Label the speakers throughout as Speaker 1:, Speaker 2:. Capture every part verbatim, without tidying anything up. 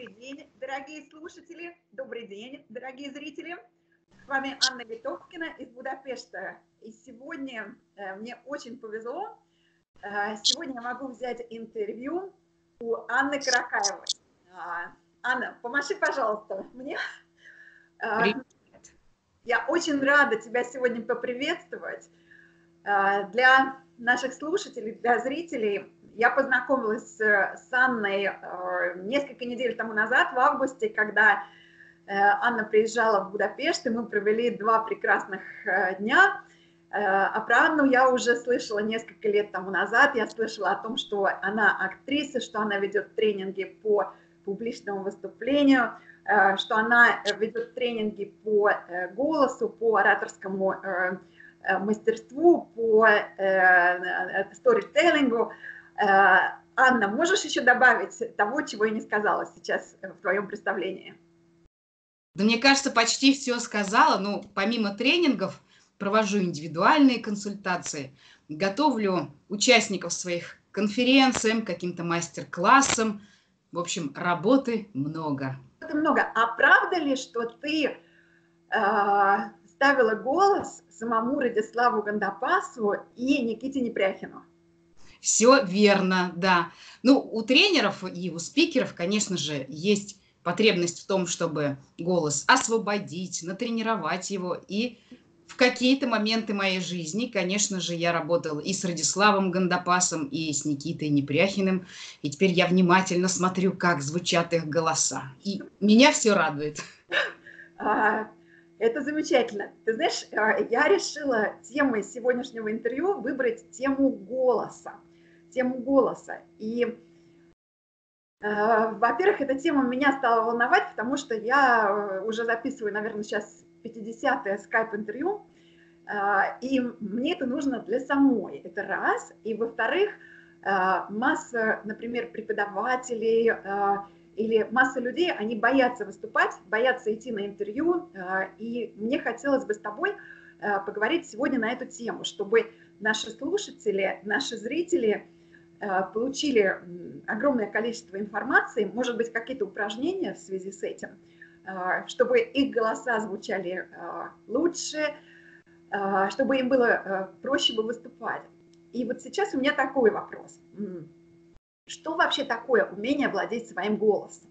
Speaker 1: Добрый день, дорогие слушатели, добрый день, дорогие зрители. С вами Анна Литовкина из Будапешта. И сегодня э, мне очень повезло. Э, сегодня я могу взять интервью у Анны Каракаевой. Э, Анна, помаши, пожалуйста, мне. Э, я очень рада тебя сегодня поприветствовать. Э, для наших слушателей, для зрителей я познакомилась с Анной несколько недель тому назад, в августе, когда Анна приезжала в Будапешт, и мы провели два прекрасных дня. А про Анну я уже слышала несколько лет тому назад. Я слышала о том, что она актриса, что она ведет тренинги по публичному выступлению, что она ведет тренинги по голосу, по ораторскому мастерству, по сторителлингу. Анна, можешь еще добавить того, чего я не сказала сейчас в твоем представлении?
Speaker 2: Да, мне кажется, почти все сказала. Ну, помимо тренингов, провожу индивидуальные консультации, готовлю участников своих конференциям, каким-то мастер-классам. В общем, работы много.
Speaker 1: Это много. А правда ли, что ты э, ставила голос самому Радиславу Гандапасу и Никите Непряхину?
Speaker 2: Все верно, да. Ну, у тренеров и у спикеров, конечно же, есть потребность в том, чтобы голос освободить, натренировать его. И в какие-то моменты моей жизни, конечно же, я работала и с Радиславом Гандапасом, и с Никитой Непряхиным. И теперь я внимательно смотрю, как звучат их голоса. И меня все радует.
Speaker 1: Это замечательно. Ты знаешь, я решила темой сегодняшнего интервью выбрать тему голоса. Тему голоса. И, во-первых, эта тема меня стала волновать, потому что я уже записываю, наверное, сейчас пятидесятое скайп-интервью, и мне это нужно для самой. Это раз. И, во-вторых, масса, например, преподавателей или масса людей, они боятся выступать, боятся идти на интервью, и мне хотелось бы с тобой поговорить сегодня на эту тему, чтобы наши слушатели, наши зрители получили огромное количество информации, может быть, какие-то упражнения в связи с этим, чтобы их голоса звучали лучше, чтобы им было проще бы выступать. И вот сейчас у меня такой вопрос. Что вообще такое умение владеть своим голосом?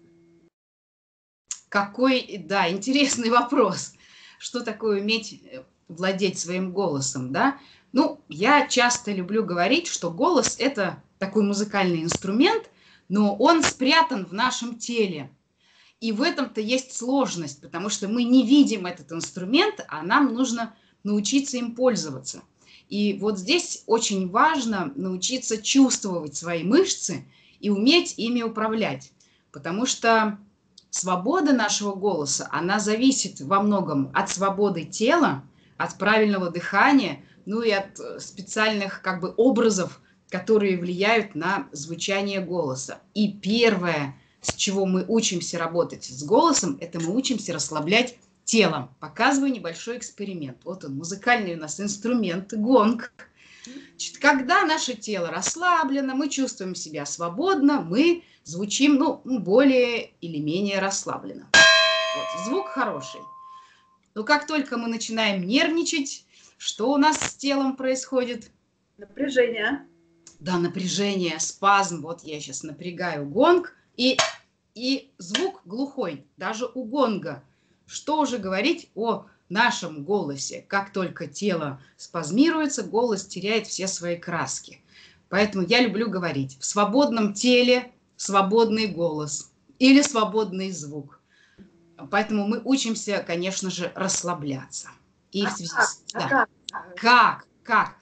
Speaker 2: Какой, да, интересный вопрос. Что такое уметь владеть своим голосом, да? Ну, я часто люблю говорить, что голос – это такой музыкальный инструмент, но он спрятан в нашем теле. И в этом-то есть сложность, потому что мы не видим этот инструмент, а нам нужно научиться им пользоваться. И вот здесь очень важно научиться чувствовать свои мышцы и уметь ими управлять, потому что свобода нашего голоса, она зависит во многом от свободы тела, от правильного дыхания, ну и от специальных как бы образов, которые влияют на звучание голоса. И первое, с чего мы учимся работать с голосом, это мы учимся расслаблять телом. Показываю небольшой эксперимент. Вот он, музыкальный у нас инструмент, гонг. Значит, когда наше тело расслаблено, мы чувствуем себя свободно, мы звучим, ну, более или менее расслабленно. Вот, звук хороший. Но как только мы начинаем нервничать, что у нас с телом происходит?
Speaker 1: Напряжение.
Speaker 2: Да, напряжение, спазм. Вот я сейчас напрягаю гонг, и, и звук глухой, даже у гонга. Что уже говорить о нашем голосе? Как только тело спазмируется, голос теряет все свои краски. Поэтому я люблю говорить: в свободном теле свободный голос или свободный звук. Поэтому мы учимся, конечно же, расслабляться. И
Speaker 1: а
Speaker 2: в связи
Speaker 1: как?
Speaker 2: с...
Speaker 1: А
Speaker 2: да.
Speaker 1: как?
Speaker 2: Как? Как?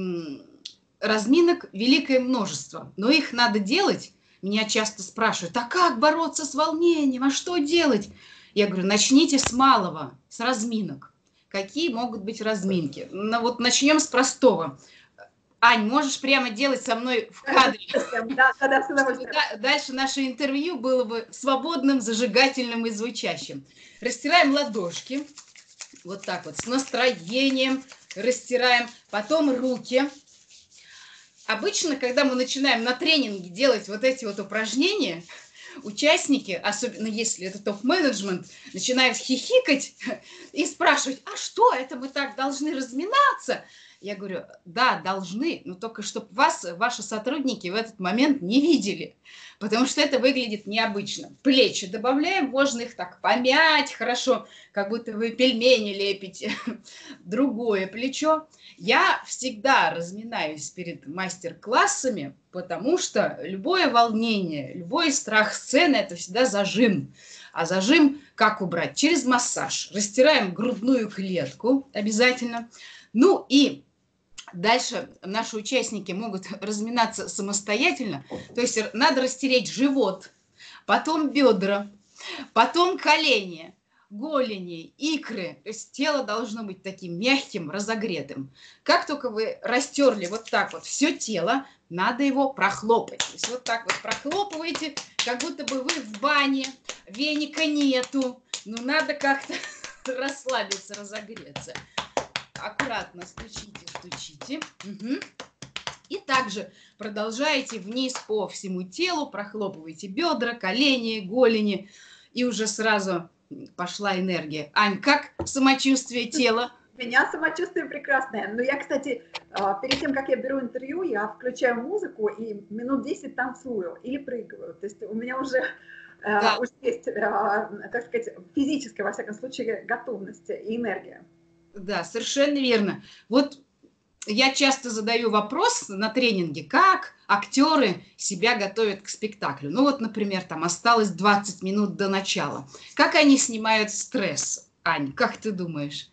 Speaker 2: Разминок великое множество, но их надо делать. Меня часто спрашивают: а как бороться с волнением, а что делать? Я говорю: начните с малого, с разминок. Какие могут быть разминки? Ну вот начнем с простого. Ань, можешь прямо делать со мной в кадре?
Speaker 1: Да, да, да, с удовольствием.
Speaker 2: Дальше наше интервью было бы свободным, зажигательным и звучащим. Растираем ладошки, вот так вот, с настроением растираем, потом руки. Обычно, когда мы начинаем на тренинге делать вот эти вот упражнения, участники, особенно если это топ-менеджмент, начинают хихикать и спрашивать, а что, это мы так должны разминаться? Я говорю, да, должны, но только чтобы вас, ваши сотрудники в этот момент не видели, потому что это выглядит необычно. Плечи добавляем, можно их так помять хорошо, как будто вы пельмени лепите. Другое плечо. Я всегда разминаюсь перед мастер-классами, потому что любое волнение, любой страх сцены – это всегда зажим. А зажим как убрать? Через массаж. Растираем грудную клетку обязательно. Ну и дальше наши участники могут разминаться самостоятельно. То есть надо растереть живот, потом бедра, потом колени, голени, икры. То есть тело должно быть таким мягким, разогретым. Как только вы растерли вот так вот все тело, надо его прохлопать. То есть вот так вот прохлопываете, как будто бы вы в бане, веника нету. Ну надо как-то расслабиться, разогреться. Аккуратно стучите, стучите. Угу. И также продолжаете вниз по всему телу, прохлопываете бедра, колени, голени. И уже сразу пошла энергия. Ань, как самочувствие тела?
Speaker 1: У меня самочувствие прекрасное. Но я, кстати, перед тем, как я беру интервью, я включаю музыку и минут десять танцую или прыгаю. То есть у меня уже, да. уже есть, так сказать, физическая, во всяком случае, готовность и энергия.
Speaker 2: Да, совершенно верно. Вот я часто задаю вопрос на тренинге, как актеры себя готовят к спектаклю. Ну вот, например, там осталось двадцать минут до начала. Как они снимают стресс? Ань, как ты думаешь?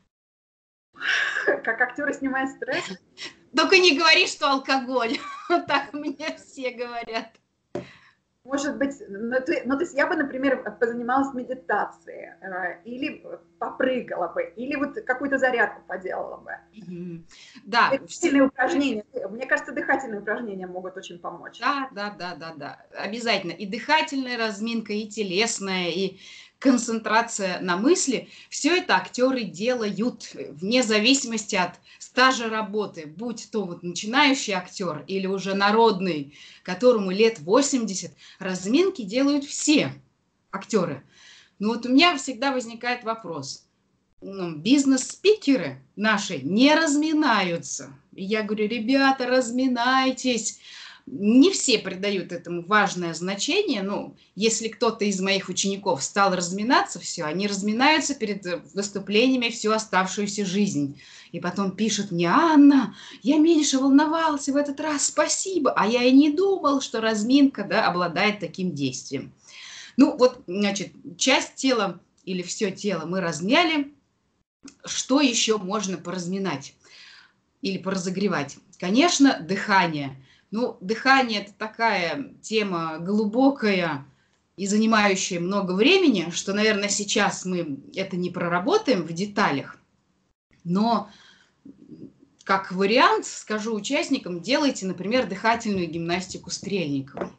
Speaker 1: Как актеры снимают стресс?
Speaker 2: Только не говори, что алкоголь. Вот так мне все говорят.
Speaker 1: Может быть, ну то, ну, то есть я бы, например, позанималась медитацией, э, или попрыгала бы, или вот какую-то зарядку поделала бы.
Speaker 2: Mm-hmm. Да.
Speaker 1: Дыхательные упражнения. Мне кажется, дыхательные упражнения могут очень помочь.
Speaker 2: Да, да, да, да, да. Обязательно. И дыхательная разминка, и телесная, и концентрация на мысли. Все это актеры делают вне зависимости от стажа работы, будь то вот начинающий актер или уже народный, которому лет восемьдесят, разминки делают все актеры. Но вот у меня всегда возникает вопрос. Ну, бизнес-спикеры наши не разминаются. И я говорю, ребята, разминайтесь. Не все придают этому важное значение. Ну, если кто-то из моих учеников стал разминаться, все, они разминаются перед выступлениями всю оставшуюся жизнь. И потом пишут мне, Анна, я меньше волновался в этот раз, спасибо. А я и не думал, что разминка, да, обладает таким действием. Ну, вот, значит, часть тела или все тело мы размяли. Что еще можно поразминать или поразогревать? Конечно, дыхание. Ну, дыхание – это такая тема глубокая и занимающая много времени, что, наверное, сейчас мы это не проработаем в деталях. Но как вариант, скажу участникам, делайте, например, дыхательную гимнастику Стрельниковой.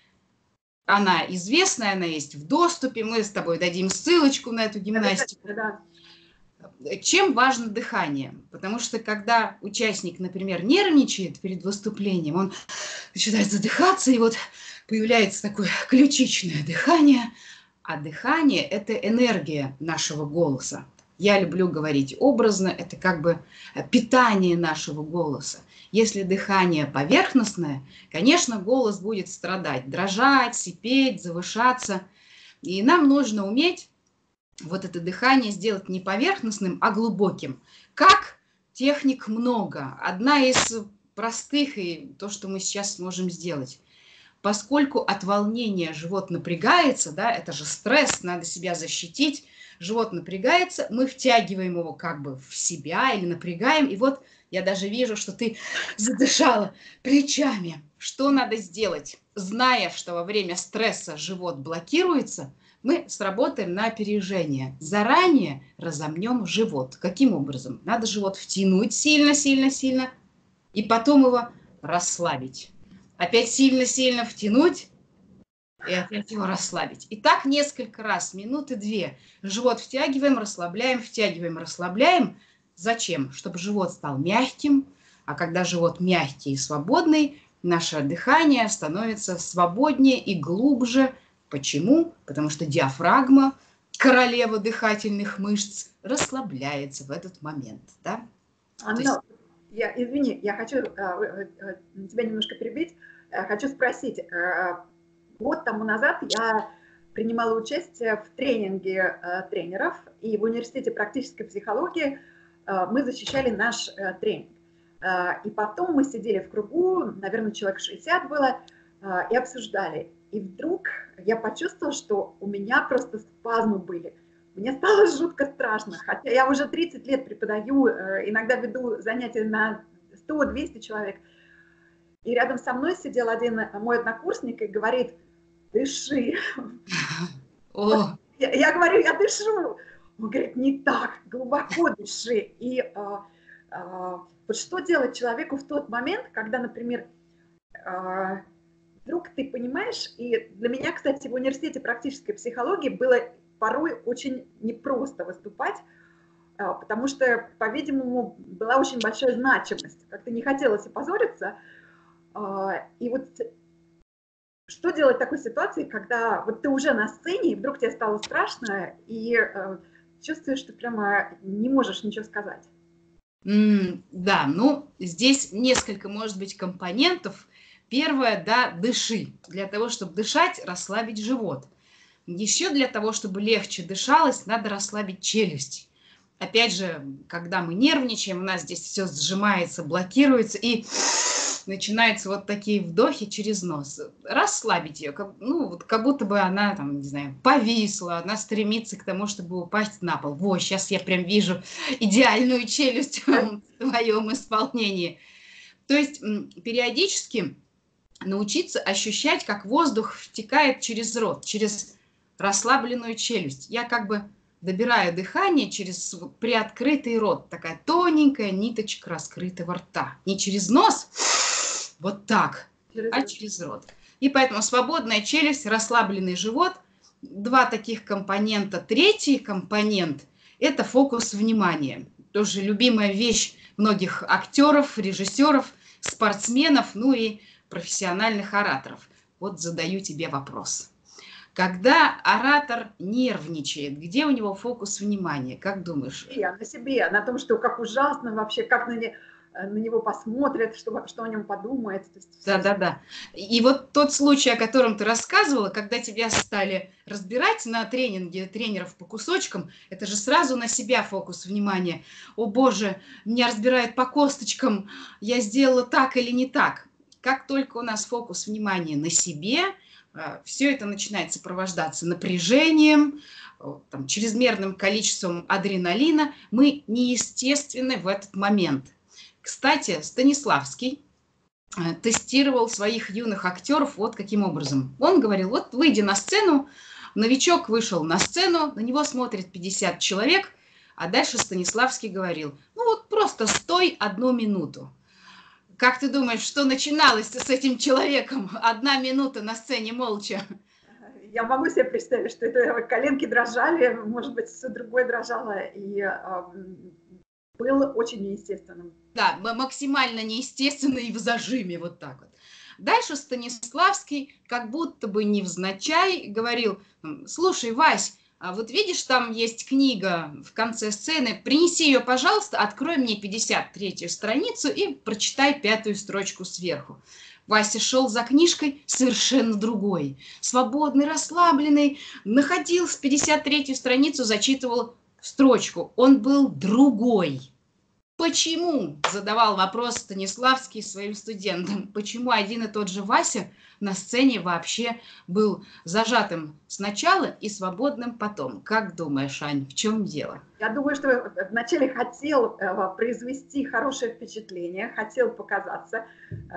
Speaker 2: Она известная, она есть в доступе, мы с тобой дадим ссылочку на эту гимнастику.
Speaker 1: Да.
Speaker 2: Чем важно дыхание? Потому что когда участник, например, нервничает перед выступлением, он начинает задыхаться, и вот появляется такое ключичное дыхание. А дыхание – это энергия нашего голоса. Я люблю говорить образно, это как бы питание нашего голоса. Если дыхание поверхностное, конечно, голос будет страдать, дрожать, сипеть, завышаться. И нам нужно уметь вот это дыхание сделать не поверхностным, а глубоким. Как? Техник много. Одна из простых, и то, что мы сейчас сможем сделать. Поскольку от волнения живот напрягается, да, это же стресс, надо себя защитить, живот напрягается, мы втягиваем его как бы в себя или напрягаем, и вот я даже вижу, что ты задышала плечами. Что надо сделать? Зная, что во время стресса живот блокируется, мы сработаем на опережение. Заранее разомнем живот. Каким образом? Надо живот втянуть сильно-сильно-сильно и потом его расслабить. Опять сильно-сильно втянуть и опять его расслабить. И так несколько раз, минуты две. Живот втягиваем, расслабляем, втягиваем, расслабляем. Зачем? Чтобы живот стал мягким. А когда живот мягкий и свободный, наше дыхание становится свободнее и глубже, Почему? Потому что диафрагма, королева дыхательных мышц, расслабляется в этот момент. Да?
Speaker 1: Анна, есть... я, извини, я хочу э, э, тебя немножко перебить. Э, хочу спросить. Э, год тому назад я принимала участие в тренинге э, тренеров, и в университете практической психологии э, мы защищали наш э, тренинг. Э, и потом мы сидели в кругу, наверное, человек шестьдесят было, э, и обсуждали. И вдруг я почувствовала, что у меня просто спазмы были. Мне стало жутко страшно, хотя я уже тридцать лет преподаю, иногда веду занятия на сто-двести человек. И рядом со мной сидел один мой однокурсник и говорит: дыши. О. Я, я говорю, я дышу. Он говорит, не так, глубоко дыши. И а, а, вот что делать человеку в тот момент, когда, например, а, вдруг ты понимаешь, и для меня, кстати, в университете практической психологии было порой очень непросто выступать, потому что, по-видимому, была очень большая значимость. Как-то не хотелось опозориться. И вот что делать в такой ситуации, когда вот ты уже на сцене, и вдруг тебе стало страшно, и чувствуешь, что прямо не можешь ничего сказать?
Speaker 2: Mm, да, ну, здесь несколько, может быть, компонентов. Первое, да, дыши. Для того, чтобы дышать, расслабить живот. Еще для того, чтобы легче дышалось, надо расслабить челюсть. Опять же, когда мы нервничаем, у нас здесь все сжимается, блокируется, и начинаются вот такие вдохи через нос. Расслабить ее, как, ну, вот как будто бы она, там, не знаю, повисла, она стремится к тому, чтобы упасть на пол. Во, сейчас я прям вижу идеальную челюсть в твоем исполнении. То есть периодически научиться ощущать, как воздух втекает через рот, через расслабленную челюсть. Я как бы добираю дыхание через приоткрытый рот. Такая тоненькая ниточка раскрытого рта. Не через нос, вот так, через а рот. Через рот. И поэтому свободная челюсть, расслабленный живот. Два таких компонента. Третий компонент – это фокус внимания. Тоже любимая вещь многих актеров, режиссеров, спортсменов, ну и профессиональных ораторов. Вот задаю тебе вопрос. Когда оратор нервничает, где у него фокус внимания? Как думаешь?
Speaker 1: Я на себе, на том, что как ужасно вообще, как на, не, на него посмотрят, что, что о нем подумают.
Speaker 2: Да-да-да. И вот тот случай, о котором ты рассказывала, когда тебя стали разбирать на тренинге тренеров по кусочкам, это же сразу на себя фокус внимания. О боже, меня разбирают по косточкам, я сделала так или не так. Как только у нас фокус внимания на себе, все это начинает сопровождаться напряжением, там, чрезмерным количеством адреналина. Мы неестественны в этот момент. Кстати, Станиславский тестировал своих юных актеров вот каким образом. Он говорил, вот выйди на сцену, новичок вышел на сцену, на него смотрит пятьдесят человек, а дальше Станиславский говорил, ну вот просто стой одну минуту. Как ты думаешь, что начиналось с этим человеком? Одна минута на сцене молча.
Speaker 1: Я могу себе представить, что это коленки дрожали, может быть, все другое дрожало, и э, было очень неестественным.
Speaker 2: Да, максимально неестественно и в зажиме, вот так вот. Дальше Станиславский, как будто бы невзначай, говорил, слушай, Вась, а вот видишь, там есть книга в конце сцены, принеси ее, пожалуйста, открой мне пятьдесят третью страницу и прочитай пятую строчку сверху. Вася шел за книжкой совершенно другой, свободный, расслабленный, находил с пятьдесят третью страницу, зачитывал строчку. Он был другой. Почему? Задавал вопрос Станиславский своим студентам. Почему один и тот же Вася на сцене вообще был зажатым сначала и свободным потом? Как думаешь, Ань, в чем дело?
Speaker 1: Я думаю, что вначале хотел э, произвести хорошее впечатление, хотел показаться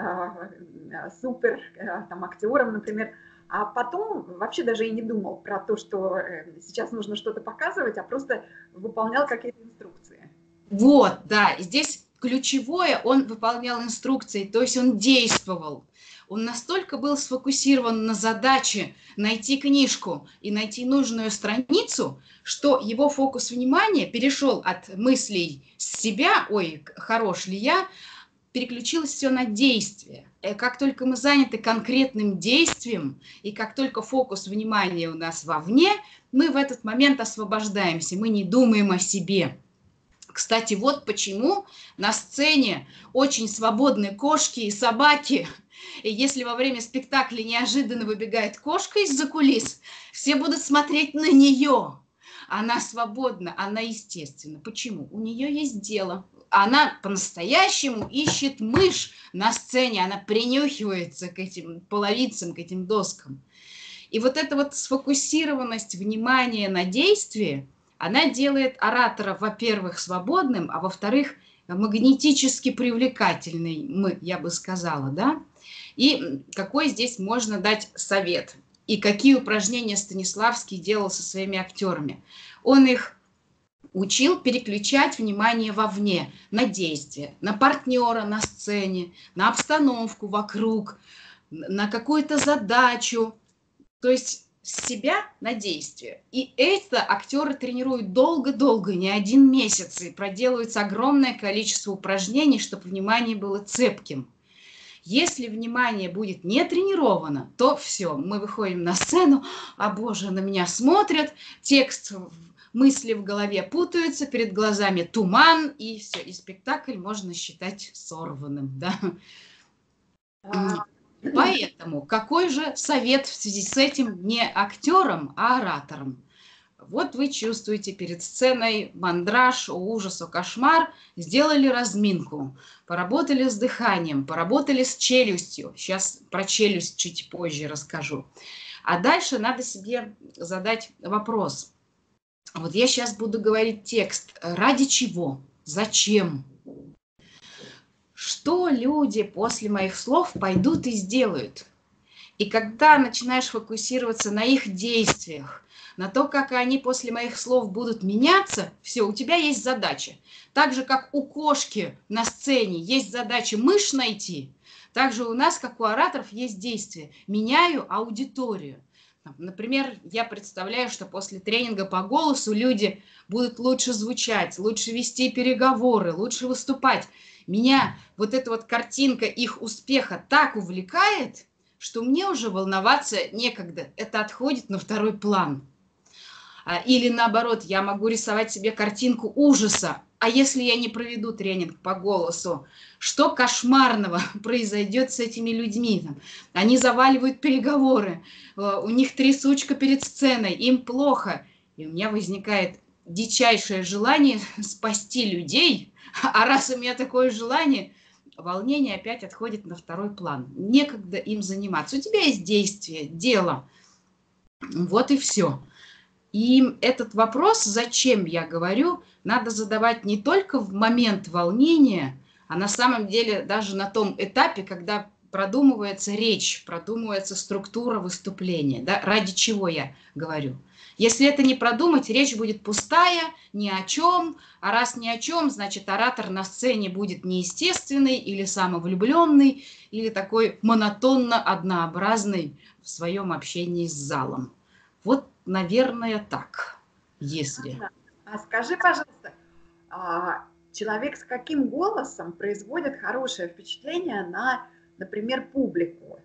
Speaker 1: э, супер э, там, актером, например, а потом вообще даже и не думал про то, что э, сейчас нужно что-то показывать, а просто выполнял какие-то инструкции.
Speaker 2: Вот, да, и здесь ключевое, он выполнял инструкции, то есть он действовал. Он настолько был сфокусирован на задаче найти книжку и найти нужную страницу, что его фокус внимания перешел от мыслей с себя, ой, хорош ли я, переключилось все на действие. И как только мы заняты конкретным действием, и как только фокус внимания у нас вовне, мы в этот момент освобождаемся, мы не думаем о себе. Кстати, вот почему на сцене очень свободны кошки и собаки. И если во время спектакля неожиданно выбегает кошка из-за кулис, все будут смотреть на нее. Она свободна, она естественна. Почему? У нее есть дело. Она по-настоящему ищет мышь на сцене, она принюхивается к этим половицам, к этим доскам. И вот эта вот сфокусированность внимания на действии, она делает оратора, во-первых, свободным, а во-вторых, магнетически привлекательный, я бы сказала, да? И какой здесь можно дать совет? И какие упражнения Станиславский делал со своими актерами? Он их учил переключать внимание вовне, на действие, на партнера на сцене, на обстановку вокруг, на какую-то задачу, то есть с себя на действие. И это актеры тренируют долго-долго, не один месяц, и проделывается огромное количество упражнений, чтобы внимание было цепким. Если внимание будет не тренировано, то все, мы выходим на сцену, а боже, на меня смотрят, текст, мысли в голове путаются, перед глазами туман, и все, и спектакль можно считать сорванным, да. Поэтому какой же совет в связи с этим не актерам, а ораторам? Вот вы чувствуете перед сценой мандраж, ужас, кошмар, сделали разминку, поработали с дыханием, поработали с челюстью. Сейчас про челюсть чуть позже расскажу. А дальше надо себе задать вопрос. Вот я сейчас буду говорить текст. Ради чего? Зачем? Что люди после моих слов пойдут и сделают? И когда начинаешь фокусироваться на их действиях, на то, как они после моих слов будут меняться, все, у тебя есть задача. Так же, как у кошки на сцене есть задача мышь найти, так же у нас, как у ораторов, есть действие. Меняю аудиторию. Например, я представляю, что после тренинга по голосу люди будут лучше звучать, лучше вести переговоры, лучше выступать. Меня вот эта вот картинка их успеха так увлекает, что мне уже волноваться некогда. Это отходит на второй план. Или наоборот, я могу рисовать себе картинку ужаса. А если я не проведу тренинг по голосу, что кошмарного произойдет с этими людьми? Они заваливают переговоры, у них трясучка перед сценой, им плохо. И у меня возникает дичайшее желание спасти людей. А раз у меня такое желание, волнение опять отходит на второй план. Некогда им заниматься. У тебя есть действие, дело. Вот и все. И этот вопрос, зачем я говорю, надо задавать не только в момент волнения, а на самом деле даже на том этапе, когда продумывается речь, продумывается структура выступления, да, ради чего я говорю. Если это не продумать, речь будет пустая, ни о чем, а раз ни о чем, значит, оратор на сцене будет неестественный или самовлюбленный, или такой монотонно однообразный в своем общении с залом. Вот, наверное, так, если...
Speaker 1: А скажи, пожалуйста, человек с каким голосом производит хорошее впечатление на, например, публику?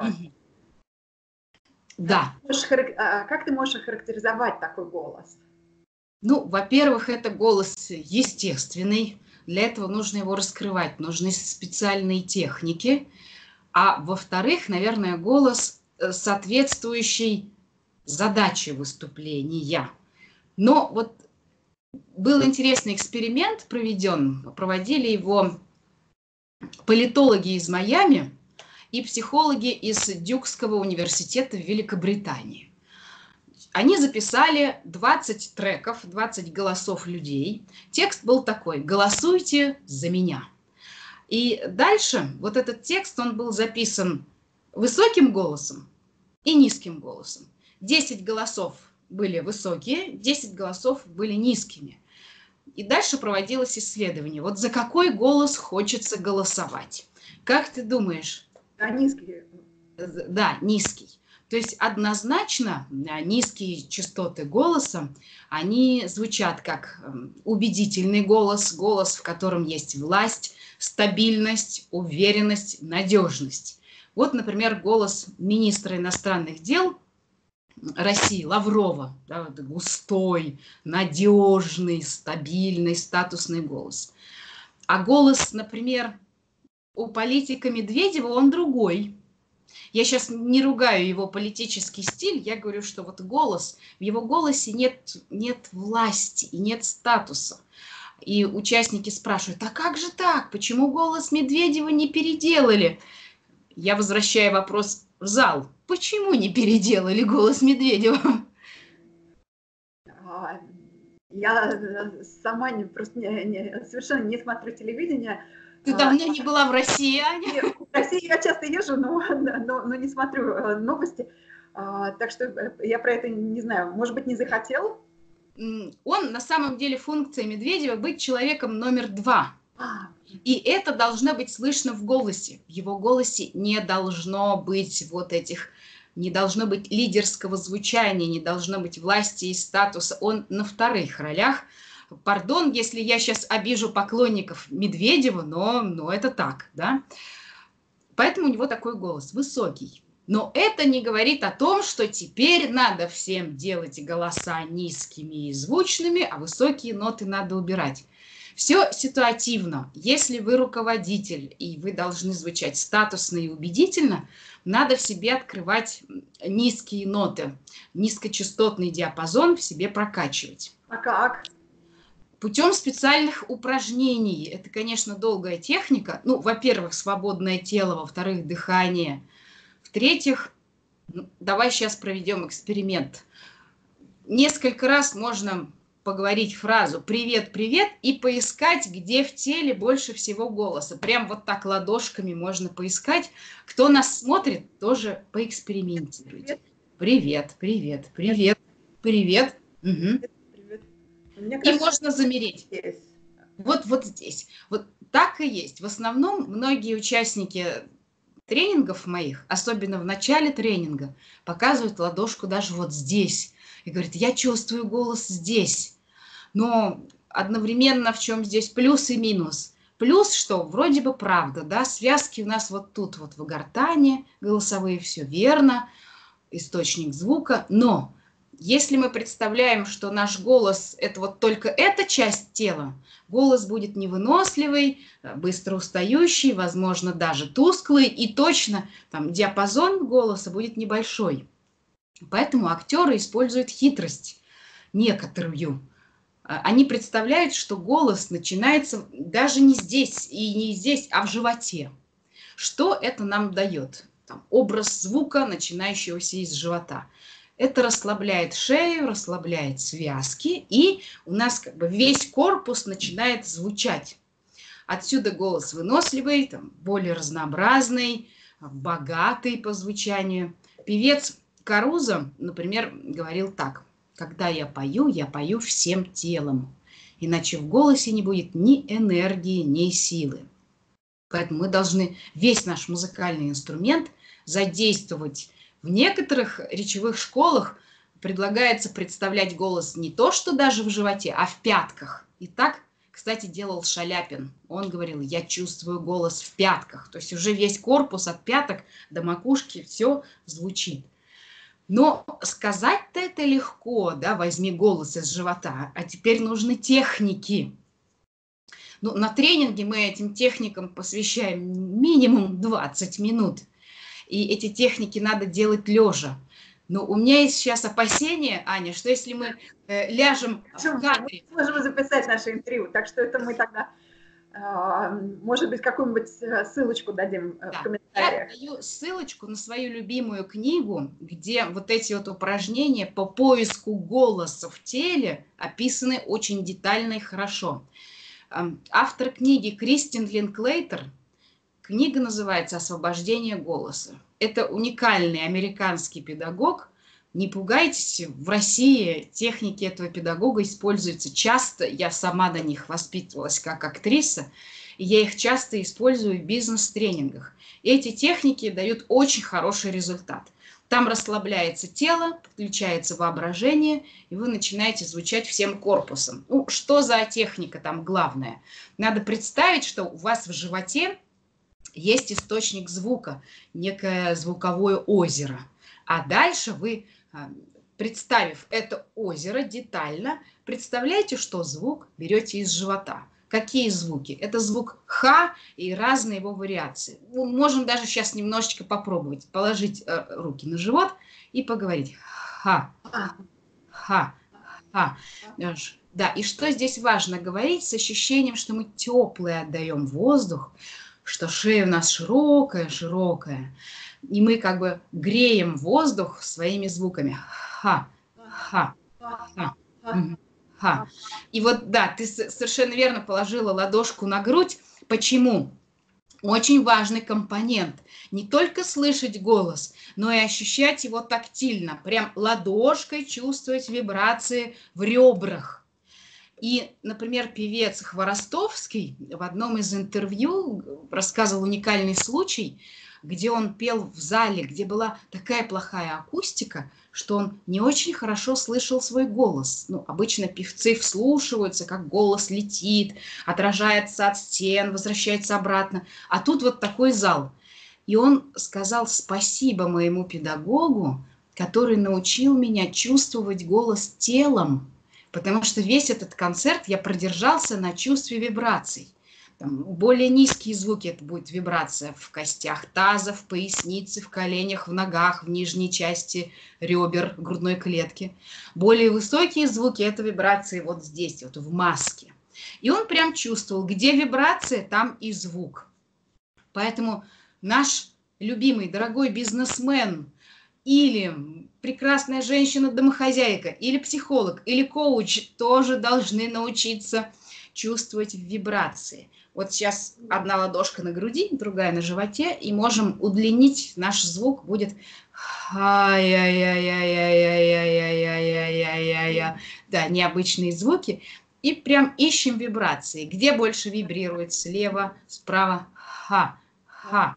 Speaker 2: Да.
Speaker 1: Как ты можешь охарактеризовать такой голос?
Speaker 2: Ну, во-первых, это голос естественный. Для этого нужно его раскрывать, нужны специальные техники. А во-вторых, наверное, голос, соответствующий задаче выступления. Но вот был интересный эксперимент проведен, проводили его политологи из Майами и психологи из Дюкского университета в Великобритании. Они записали двадцать треков, двадцать голосов людей. Текст был такой: «Голосуйте за меня». И дальше вот этот текст, он был записан высоким голосом и низким голосом. десять голосов были высокие, десять голосов были низкими. И дальше проводилось исследование. Вот за какой голос хочется голосовать? Как ты думаешь?
Speaker 1: А низкий.
Speaker 2: Да, низкий. То есть однозначно низкие частоты голоса, они звучат как убедительный голос, голос, в котором есть власть, стабильность, уверенность, надежность. Вот, например, голос министра иностранных дел России Лаврова, да, вот густой, надежный, стабильный, статусный голос. А голос, например, у политика Медведева, он другой. Я сейчас не ругаю его политический стиль, я говорю, что вот голос, в его голосе нет, нет власти и нет статуса. И участники спрашивают, а как же так, почему голос Медведева не переделали? Я возвращаю вопрос в зал. Почему не переделали голос Медведева?
Speaker 1: Я сама не, просто не, не, совершенно не смотрю телевидение.
Speaker 2: Ты давно не была в России, Аня?
Speaker 1: В России я часто езжу, но, но, но не смотрю новости. Так что я про это не знаю. Может быть, не захотел?
Speaker 2: Он на самом деле функция Медведева быть человеком номер два. И это должно быть слышно в голосе. В его голосе не должно быть вот этих, не должно быть лидерского звучания, не должно быть власти и статуса. Он на вторых ролях. Пардон, если я сейчас обижу поклонников Медведева, но, но это так, да. Поэтому у него такой голос высокий. Но это не говорит о том, что теперь надо всем делать голоса низкими и звучными, а высокие ноты надо убирать. Все ситуативно. Если вы руководитель, и вы должны звучать статусно и убедительно, надо в себе открывать низкие ноты, низкочастотный диапазон в себе прокачивать.
Speaker 1: А как?
Speaker 2: Путем специальных упражнений. Это, конечно, долгая техника. Ну, во-первых, свободное тело, во-вторых, дыхание. В-третьих, ну, давай сейчас проведем эксперимент. Несколько раз можно поговорить фразу «привет, привет» и поискать, где в теле больше всего голоса. Прям вот так ладошками можно поискать. Кто нас смотрит, тоже поэкспериментируйте. Привет, привет, привет, привет. Угу. И можно замереть. Вот, вот здесь. Вот так и есть. В основном многие участники тренингов моих, особенно в начале тренинга, показывают ладошку даже вот здесь. И говорят, я чувствую голос здесь. Но одновременно в чем здесь плюс и минус? Плюс, что вроде бы правда, да, связки у нас вот тут вот в гортани, голосовые, все верно, источник звука, но если мы представляем, что наш голос – это вот только эта часть тела, голос будет невыносливый, быстро устающий, возможно, даже тусклый, и точно там диапазон голоса будет небольшой. Поэтому актеры используют хитрость некоторую. Они представляют, что голос начинается даже не здесь и не здесь, а в животе. Что это нам дает? Там, образ звука, начинающегося из живота. Это расслабляет шею, расслабляет связки, и у нас как бы весь корпус начинает звучать. Отсюда голос выносливый, там, более разнообразный, богатый по звучанию. Певец Карузо, например, говорил так: когда я пою, я пою всем телом, иначе в голосе не будет ни энергии, ни силы. Поэтому мы должны весь наш музыкальный инструмент задействовать. В некоторых речевых школах предлагается представлять голос не то, что даже в животе, а в пятках. И так, кстати, делал Шаляпин. Он говорил, я чувствую голос в пятках. То есть уже весь корпус от пяток до макушки все звучит. Но сказать-то это легко, да, возьми голос из живота, а теперь нужны техники. Ну, на тренинге мы этим техникам посвящаем минимум двадцать минут. И эти техники надо делать лежа. Но у меня есть сейчас опасение, Аня, что если мы э, ляжем в кадре...
Speaker 1: Мы можем записать наше интервью, так что это мы тогда, э, может быть, какую-нибудь ссылочку дадим да. в комментариях.
Speaker 2: Я даю ссылочку на свою любимую книгу, где вот эти вот упражнения по поиску голоса в теле описаны очень детально и хорошо. Автор книги Кристин Линклейтер. Книга называется «Освобождение голоса». Это уникальный американский педагог. Не пугайтесь, в России техники этого педагога используются часто. Я сама на них воспитывалась как актриса, и я их часто использую в бизнес-тренингах. Эти техники дают очень хороший результат. Там расслабляется тело, подключается воображение, и вы начинаете звучать всем корпусом. Ну, что за техника там главная? Надо представить, что у вас в животе есть источник звука, некое звуковое озеро. А дальше вы, представив это озеро детально, представляете, что звук берете из живота. Какие звуки? Это звук «ха» и разные его вариации. Мы можем даже сейчас немножечко попробовать положить э, руки на живот и поговорить. «Ха», «ха», «ха». Да, и что здесь важно говорить с ощущением, что мы теплый отдаем воздух, что шея у нас широкая, широкая, и мы как бы греем воздух своими звуками. «Ха», «ха», «ха». Ха. И вот, да, ты совершенно верно положила ладошку на грудь. Почему? Очень важный компонент. Не только слышать голос, но и ощущать его тактильно. Прям ладошкой чувствовать вибрации в ребрах. И, например, певец Хворостовский в одном из интервью рассказывал уникальный случай, где он пел в зале, где была такая плохая акустика, что он не очень хорошо слышал свой голос. Ну, обычно певцы вслушиваются, как голос летит, отражается от стен, возвращается обратно. А тут вот такой зал. И он сказал спасибо моему педагогу, который научил меня чувствовать голос телом, потому что весь этот концерт я продержался на чувстве вибраций. Там более низкие звуки – это будет вибрация в костях таза, в пояснице, в коленях, в ногах, в нижней части ребер, грудной клетки. Более высокие звуки – это вибрации вот здесь, вот в маске. И он прям чувствовал, где вибрация, там и звук. Поэтому наш любимый, дорогой бизнесмен или прекрасная женщина-домохозяйка, или психолог, или коуч тоже должны научиться чувствовать вибрации. Вот сейчас одна ладошка на груди, другая на животе, и можем удлинить, наш звук будет да, необычные звуки, и прям ищем вибрации, где больше вибрирует, слева, справа, ха, ха,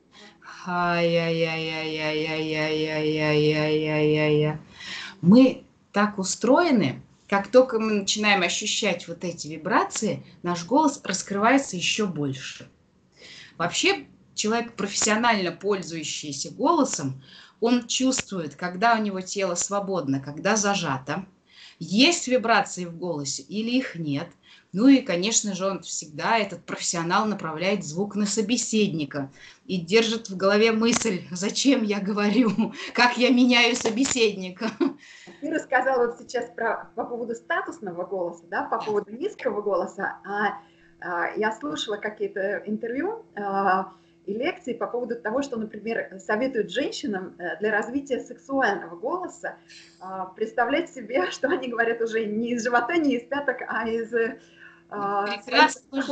Speaker 2: ха-я-я-я-я-я-я-я-я-я-я-я. Мы так устроены, как только мы начинаем ощущать вот эти вибрации, наш голос раскрывается еще больше. Вообще, человек, профессионально пользующийся голосом, он чувствует, когда у него тело свободно, когда зажато, есть вибрации в голосе или их нет. Ну и, конечно же, он всегда, этот профессионал, направляет звук на собеседника и держит в голове мысль, зачем я говорю, как я меняю собеседника.
Speaker 1: Ты рассказала вот сейчас про, по поводу статусного голоса, да, по поводу низкого голоса. А, а, я слушала какие-то интервью а, и лекции по поводу того, что, например, советуют женщинам для развития сексуального голоса а, представлять себе, что они говорят уже не из живота, не из пяток, а из...
Speaker 2: Прекрасно.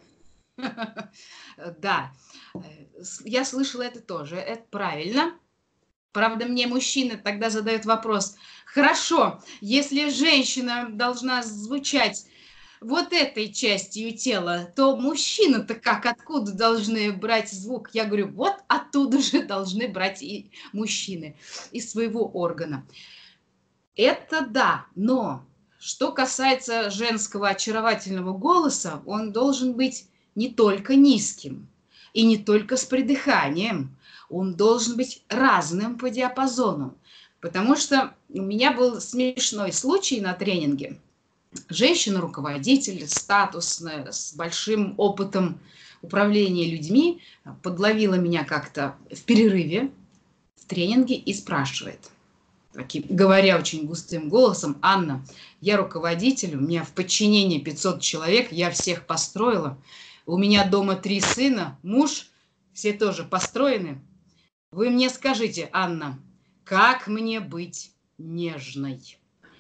Speaker 2: Да, я слышала это тоже, это правильно. Правда, мне мужчина тогда задает вопрос: хорошо, если женщина должна звучать вот этой частью тела, то мужчина-то как, откуда должны брать звук? Я говорю, вот оттуда же должны брать и мужчины, из своего органа. Это да, но что касается женского очаровательного голоса, он должен быть не только низким и не только с придыханием, он должен быть разным по диапазону. Потому что у меня был смешной случай на тренинге. Женщина-руководитель, статусная, с большим опытом управления людьми, подловила меня как-то в перерыве в тренинге и спрашивает, таким, говоря очень густым голосом: Анна, я руководитель, у меня в подчинении пятьсот человек, я всех построила, у меня дома три сына, муж, все тоже построены. Вы мне скажите, Анна, как мне быть нежной?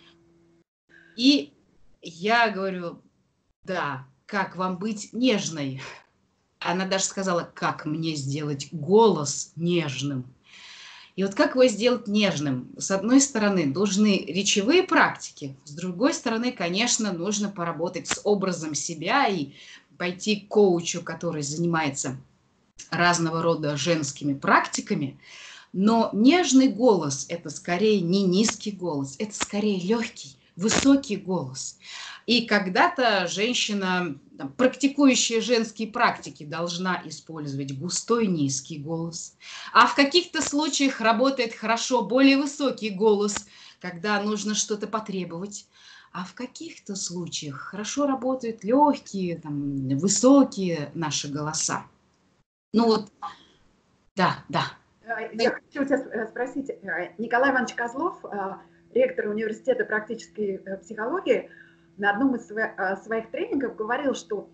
Speaker 2: И я говорю, да, как вам быть нежной? Она даже сказала, как мне сделать голос нежным. И вот как его сделать нежным? С одной стороны, нужны речевые практики, с другой стороны, конечно, нужно поработать с образом себя и пойти к коучу, который занимается разного рода женскими практиками. Но нежный голос – это скорее не низкий голос, это скорее легкий, высокий голос. И когда-то женщина, там, практикующая женские практики, должна использовать густой низкий голос. А в каких-то случаях работает хорошо более высокий голос, когда нужно что-то потребовать. А в каких-то случаях хорошо работают легкие, там, высокие наши голоса. Ну вот, да, да.
Speaker 1: Я хочу тебя спросить, Николай Иванович Козлов, ректор университета практической психологии, на одном из своих тренингов говорил, что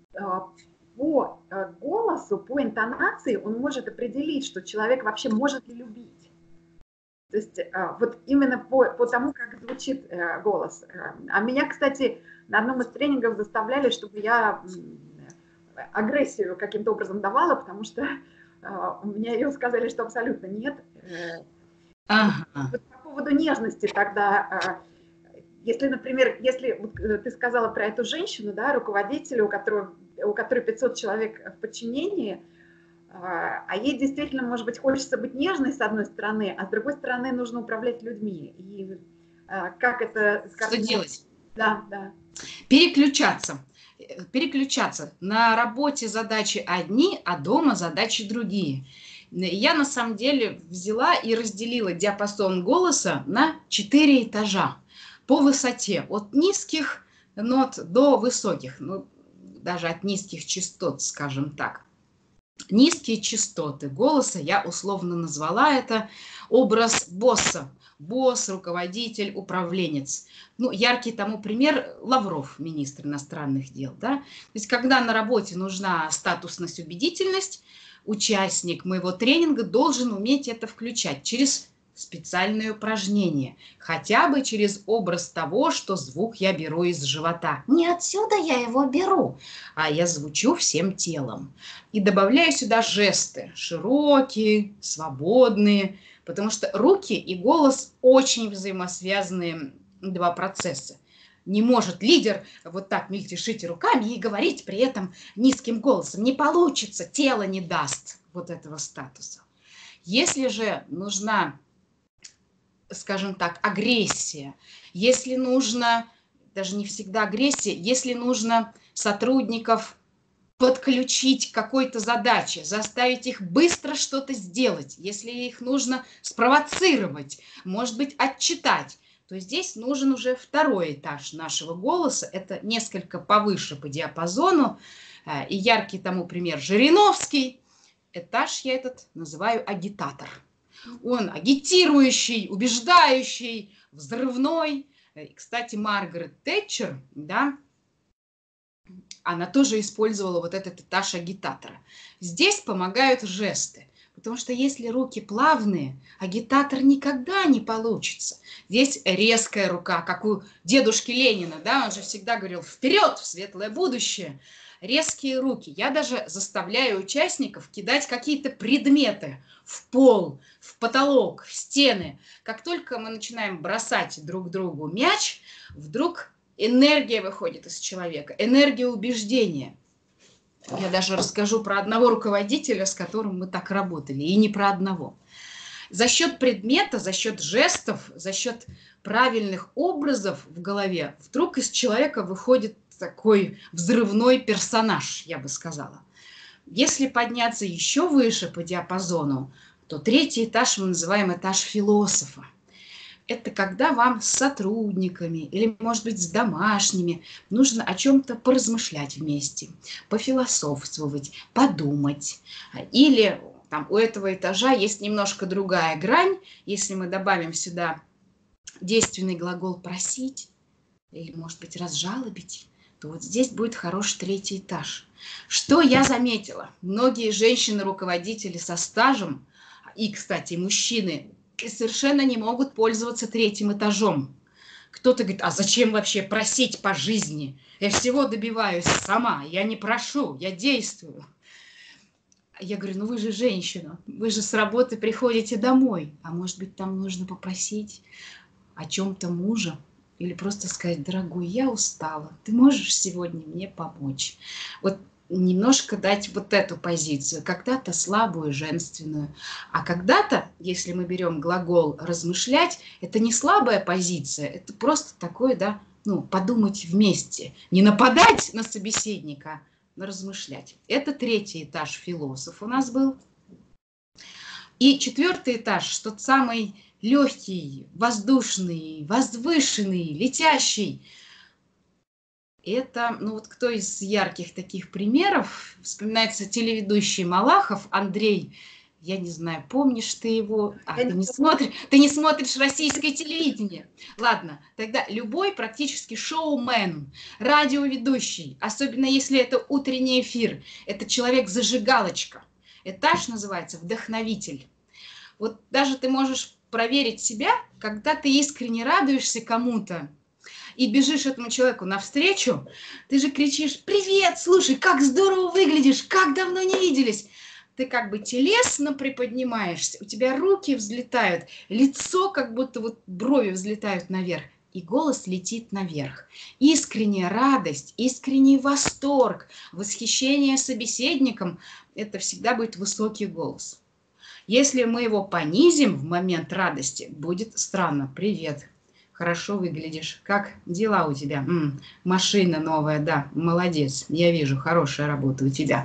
Speaker 1: по голосу, по интонации он может определить, что человек вообще может ли любить. То есть вот именно по, по тому, как звучит голос. А меня, кстати, на одном из тренингов заставляли, чтобы я агрессию каким-то образом давала, потому что у меня ее сказали, что абсолютно нет. Ага. Вот по поводу нежности тогда, если, например, если вот ты сказала про эту женщину, да, руководителя, у которого, у которой пятьсот человек в подчинении, а ей действительно, может быть, хочется быть нежной с одной стороны, а с другой стороны нужно управлять людьми. И как это...
Speaker 2: Что делать?
Speaker 1: Да, да.
Speaker 2: Переключаться. Переключаться. На работе задачи одни, а дома задачи другие. Я на самом деле взяла и разделила диапазон голоса на четыре этажа по высоте. От низких нот до высоких, ну, даже от низких частот, скажем так. Низкие частоты голоса я условно назвала это образ босса. Босс, руководитель, управленец. Ну, яркий тому пример Лавров, министр иностранных дел. Да? То есть, когда на работе нужна статусность, убедительность, участник моего тренинга должен уметь это включать через специальные упражнения, хотя бы через образ того, что звук я беру из живота. Не отсюда я его беру, а я звучу всем телом. И добавляю сюда жесты, широкие, свободные, потому что руки и голос очень взаимосвязанные два процесса. Не может лидер вот так мельтешить руками и говорить при этом низким голосом. Не получится, тело не даст вот этого статуса. Если же нужна, скажем так, агрессия, если нужно, даже не всегда агрессия, если нужно сотрудников подключить к какой-то задаче, заставить их быстро что-то сделать, если их нужно спровоцировать, может быть, отчитать, то здесь нужен уже второй этаж нашего голоса, это несколько повыше по диапазону, и яркий тому пример Жириновский. Этаж я этот называю агитатор. Он агитирующий, убеждающий, взрывной. И, кстати, Маргарет Тэтчер, да, она тоже использовала вот этот этаж агитатора. Здесь помогают жесты, потому что если руки плавные, агитатор никогда не получится. Здесь резкая рука, как у дедушки Ленина, да, он же всегда говорил «вперед, в светлое будущее». Резкие руки. Я даже заставляю участников кидать какие-то предметы в пол, в потолок, в стены. Как только мы начинаем бросать друг другу мяч, вдруг энергия выходит из человека, энергия убеждения. Я даже расскажу про одного руководителя, с которым мы так работали, и не про одного. За счет предмета, за счет жестов, за счет правильных образов в голове вдруг из человека выходит такой взрывной персонаж, я бы сказала. Если подняться еще выше по диапазону, то третий этаж мы называем этаж философа. Это когда вам с сотрудниками или, может быть, с домашними нужно о чем-то поразмышлять вместе, пофилософствовать, подумать. Или там у этого этажа есть немножко другая грань. Если мы добавим сюда действенный глагол «просить» или, может быть, «разжалобить», то вот здесь будет хороший третий этаж. Что я заметила? Многие женщины-руководители со стажем, и, кстати, мужчины, совершенно не могут пользоваться третьим этажом. Кто-то говорит, а зачем вообще просить по жизни? Я всего добиваюсь сама, я не прошу, я действую. Я говорю, ну вы же женщина, вы же с работы приходите домой, а может быть там нужно попросить о чем-то мужа? Или просто сказать, дорогой, я устала, ты можешь сегодня мне помочь? Вот немножко дать вот эту позицию, когда-то слабую, женственную, а когда-то, если мы берем глагол «размышлять», это не слабая позиция, это просто такое, да, ну, подумать вместе, не нападать на собеседника, но размышлять. Это третий этаж философ у нас был. И четвертый этаж, тот самый легкий, воздушный, возвышенный, летящий. Это, ну вот кто из ярких таких примеров, вспоминается телеведущий Малахов Андрей, я не знаю, помнишь ты его, а, ты не смотришь, ты не смотришь российское телевидение. Ладно, тогда любой практически шоумен, радиоведущий, особенно если это утренний эфир, это человек-зажигалочка. Этаж называется вдохновитель. Вот даже ты можешь проверить себя, когда ты искренне радуешься кому-то, и бежишь этому человеку навстречу, ты же кричишь: «Привет, слушай, как здорово выглядишь, как давно не виделись!» Ты как бы телесно приподнимаешься, у тебя руки взлетают, лицо как будто вот брови взлетают наверх, и голос летит наверх. Искренняя радость, искренний восторг, восхищение собеседником – это всегда будет высокий голос. Если мы его понизим в момент радости, будет странно. «Привет. Хорошо выглядишь. Как дела у тебя? М-м, машина новая, да, молодец. Я вижу, хорошая работа у тебя».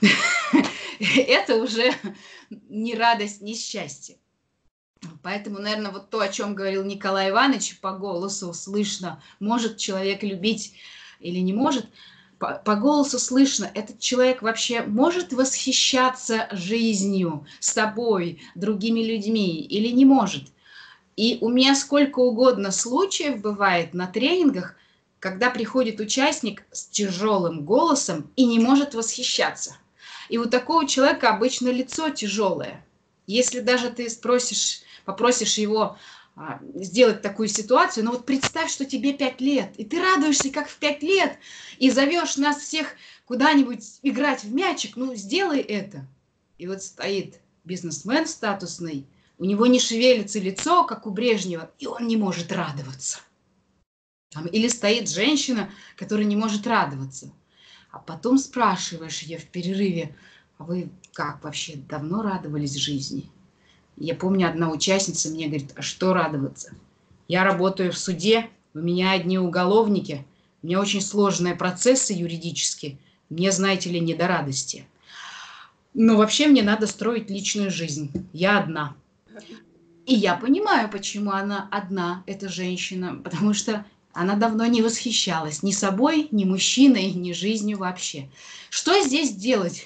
Speaker 2: Это уже не радость, не счастье. Поэтому, наверное, вот то, о чем говорил Николай Иванович, по голосу слышно, может человек любить или не может. По, по голосу слышно, этот человек вообще может восхищаться жизнью, собой, другими людьми или не может. И у меня сколько угодно случаев бывает на тренингах, когда приходит участник с тяжелым голосом и не может восхищаться. И у такого человека обычно лицо тяжелое. Если даже ты спросишь, попросишь его а, сделать такую ситуацию, ну вот представь, что тебе пять лет, и ты радуешься, как в пять лет, и зовешь нас всех куда-нибудь играть в мячик, ну сделай это. И вот стоит бизнесмен статусный, у него не шевелится лицо, как у Брежнева, и он не может радоваться. Или стоит женщина, которая не может радоваться. А потом спрашиваешь ее в перерыве: а вы как вообще давно радовались жизни? Я помню, одна участница мне говорит: а что радоваться? Я работаю в суде, у меня одни уголовники, у меня очень сложные процессы юридические, мне, знаете ли, не до радости. Но вообще мне надо строить личную жизнь, я одна. И я понимаю, почему она одна, эта женщина, потому что она давно не восхищалась ни собой, ни мужчиной, ни жизнью вообще. Что здесь делать?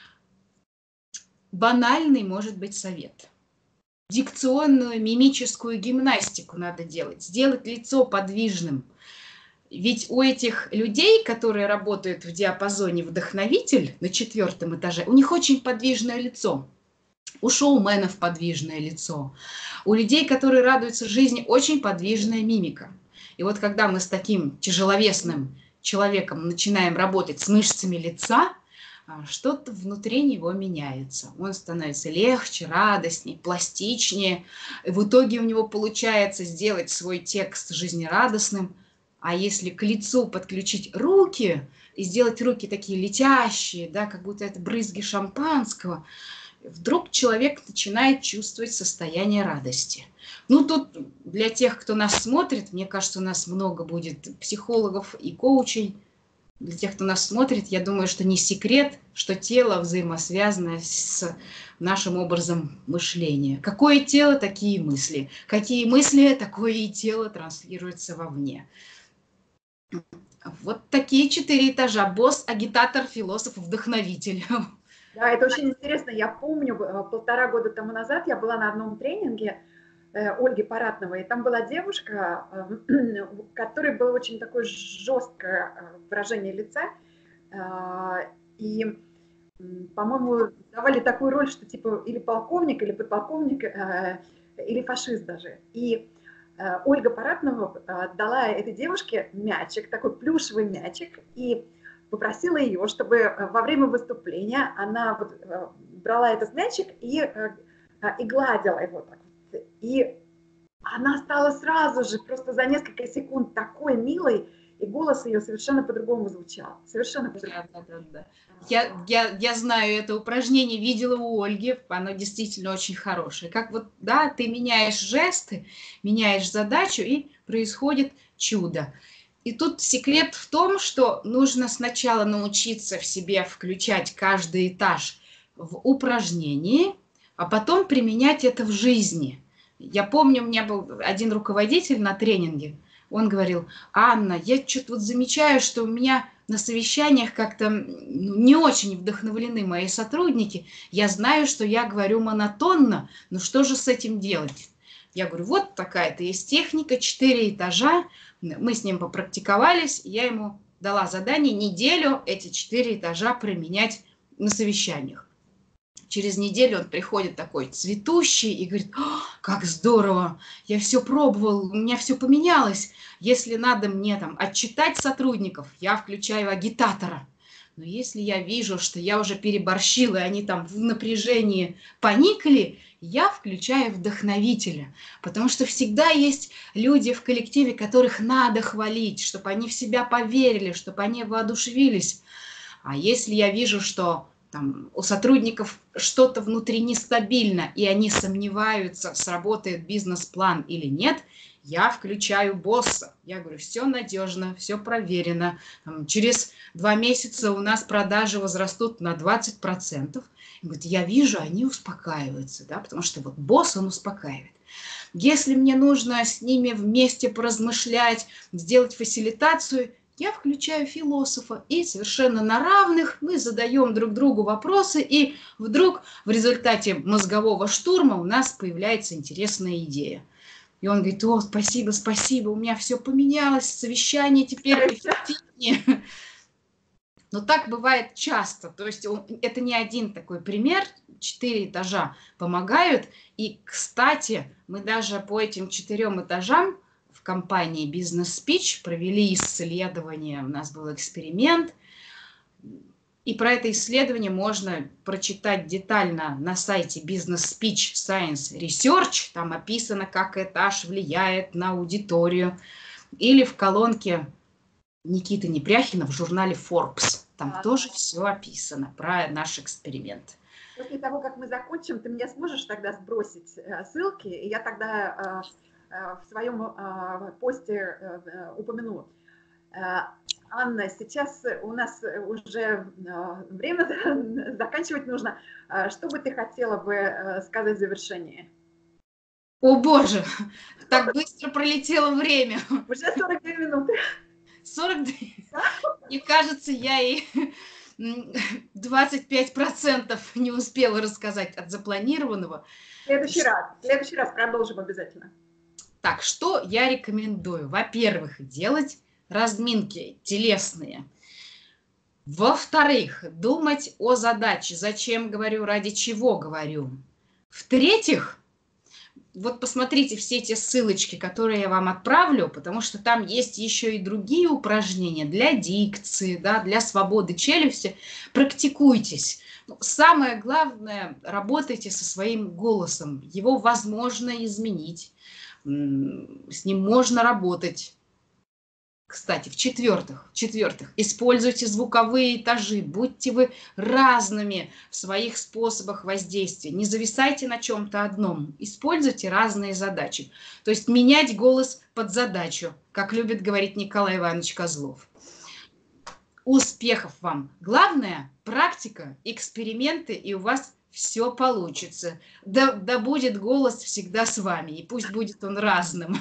Speaker 2: Банальный, может быть, совет. Дикционную, мимическую гимнастику надо делать, сделать лицо подвижным. Ведь у этих людей, которые работают в диапазоне вдохновитель на четвертом этаже, у них очень подвижное лицо. У шоуменов подвижное лицо. У людей, которые радуются жизни, очень подвижная мимика. И вот когда мы с таким тяжеловесным человеком начинаем работать с мышцами лица, что-то внутри него меняется. Он становится легче, радостнее, пластичнее. И в итоге у него получается сделать свой текст жизнерадостным. А если к лицу подключить руки и сделать руки такие летящие, да, как будто это брызги шампанского, вдруг человек начинает чувствовать состояние радости. Ну, тут для тех, кто нас смотрит, мне кажется, у нас много будет психологов и коучей. Для тех, кто нас смотрит, я думаю, что не секрет, что тело взаимосвязано с нашим образом мышления. Какое тело, такие мысли. Какие мысли, такое и тело транслируется вовне. Вот такие четыре этажа. Босс, агитатор, философ, вдохновитель.
Speaker 1: Да, это очень интересно. Я помню, полтора года тому назад я была на одном тренинге Ольги Паратновой, и там была девушка, у которой было очень такое жесткое выражение лица, и, по-моему, давали такую роль, что типа или полковник, или подполковник, или фашист даже. И Ольга Паратнова дала этой девушке мячик, такой плюшевый мячик, и попросила ее, чтобы во время выступления она вот брала этот мячик и, и гладила его так. И она стала сразу же, просто за несколько секунд, такой милой и голос ее совершенно по-другому звучал. Совершенно по-другому.
Speaker 2: Да, да, да, да. Я, я, я знаю это упражнение, видела у Ольги, оно действительно очень хорошее. Как вот, да, ты меняешь жесты, меняешь задачу, и происходит чудо. И тут секрет в том, что нужно сначала научиться в себе включать каждый этаж в упражнении, а потом применять это в жизни. Я помню, у меня был один руководитель на тренинге, он говорил: Анна, я что-то вот замечаю, что у меня на совещаниях как-то не очень вдохновлены мои сотрудники. Я знаю, что я говорю монотонно, но что же с этим делать? Я говорю, вот такая-то есть техника, четыре этажа. Мы с ним попрактиковались, я ему дала задание неделю эти четыре этажа применять на совещаниях. Через неделю он приходит такой цветущий и говорит: как здорово, я все пробовал, у меня все поменялось. Если надо мне там отчитать сотрудников, я включаю агитатора. Но если я вижу, что я уже переборщила, и они там в напряжении поникли, я включаю вдохновителя. Потому что всегда есть люди в коллективе, которых надо хвалить, чтобы они в себя поверили, чтобы они воодушевились. А если я вижу, что там у сотрудников что-то внутри нестабильно, и они сомневаются, сработает бизнес-план или нет, я включаю босса. Я говорю, все надежно, все проверено. Там, через два месяца у нас продажи возрастут на двадцать процентов. И говорит, я вижу, они успокаиваются, да, потому что вот босс, он успокаивает. Если мне нужно с ними вместе поразмышлять, сделать фасилитацию, я включаю философа, и совершенно на равных мы задаем друг другу вопросы, и вдруг в результате мозгового штурма у нас появляется интересная идея. И он говорит, о, спасибо, спасибо, у меня все поменялось, совещание теперь эффективнее. Но так бывает часто, то есть он, это не один такой пример, четыре этажа помогают, и, кстати, мы даже по этим четырем этажам в компании Business Speech провели исследование, у нас был эксперимент, и про это исследование можно прочитать детально на сайте Business Speech Science Research, там описано, как этаж влияет на аудиторию, или в колонке Никиты Непряхина в журнале Forbes, там а, тоже все описано про наш эксперимент.
Speaker 1: После того, как мы закончим, ты мне сможешь тогда сбросить ссылки, и я тогда в своем посте упомяну. Анна, сейчас у нас уже время заканчивать нужно. Что бы ты хотела бы сказать в завершении?
Speaker 2: О боже, так быстро пролетело время.
Speaker 1: Уже сорок две минуты.
Speaker 2: сорок две? Мне кажется, я и двадцать пять процентов не успела рассказать от запланированного.
Speaker 1: В следующий раз, в следующий раз продолжим обязательно.
Speaker 2: Так, что я рекомендую? Во-первых, делать разминки телесные. Во-вторых, думать о задаче. Зачем говорю, ради чего говорю. В-третьих, вот посмотрите все эти ссылочки, которые я вам отправлю, потому что там есть еще и другие упражнения для дикции, да, для свободы челюсти. Практикуйтесь. Самое главное, работайте со своим голосом. Его возможно изменить. С ним можно работать. Кстати, в-четвертых, в-четвертых, используйте звуковые этажи, будьте вы разными в своих способах воздействия, не зависайте на чем-то одном, используйте разные задачи. То есть менять голос под задачу, как любит говорить Николай Иванович Козлов. Успехов вам! Главное – практика, эксперименты, и у вас все получится. Да, да будет голос всегда с вами, и пусть будет он разным.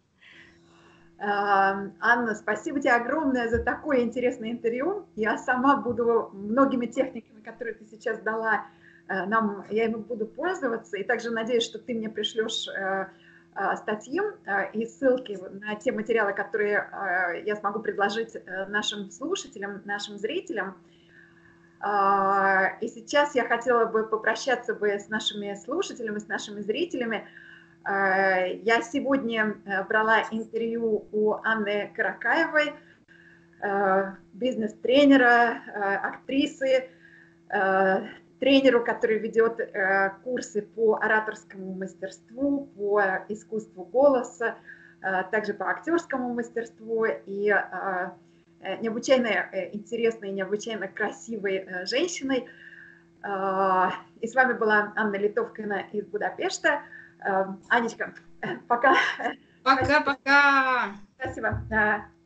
Speaker 1: Анна, спасибо тебе огромное за такое интересное интервью. Я сама буду многими техниками, которые ты сейчас дала нам, я ими буду пользоваться. И также надеюсь, что ты мне пришлешь статьи и ссылки на те материалы, которые я смогу предложить нашим слушателям, нашим зрителям. И сейчас я хотела бы попрощаться бы с нашими слушателями, с нашими зрителями. Я сегодня брала интервью у Анны Каракаевой, бизнес-тренера, актрисы, тренеру, который ведет курсы по ораторскому мастерству, по искусству голоса, также по актерскому мастерству и необычайно интересной, необычайно красивой женщиной. И с вами была Анна Литовкина из Будапешта. Анечка, пока.
Speaker 2: Пока-пока.
Speaker 1: Спасибо.